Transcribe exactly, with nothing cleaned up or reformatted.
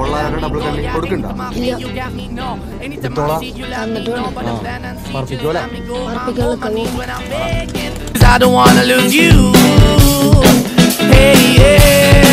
Double കണ്ണി കൊടുക്കണ്ട I don't wanna lose you. Hey, yeah.